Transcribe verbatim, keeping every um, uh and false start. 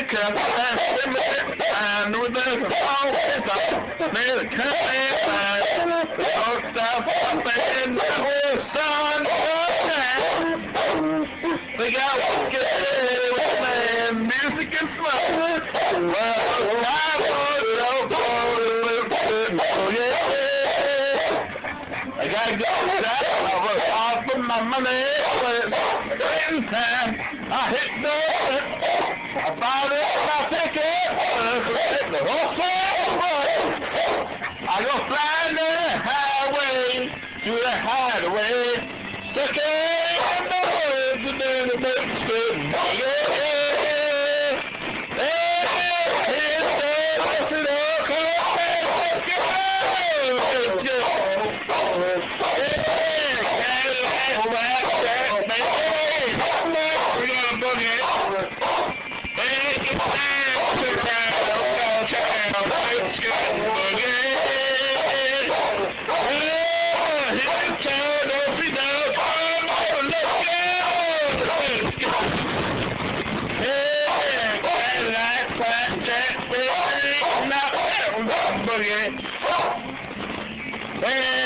cup, and with the phone, made a cut and the old stuff up in the whole sun. They got wicked and music and smoke. Well, I was so cold, oh yeah. I gotta go back. I was off of my money, but it's time. I hit the I bought it, I take it, the whole thing. I go flying down the highway to the hideaway, stuck in the woods and then the boat stood. Yeah, Hey!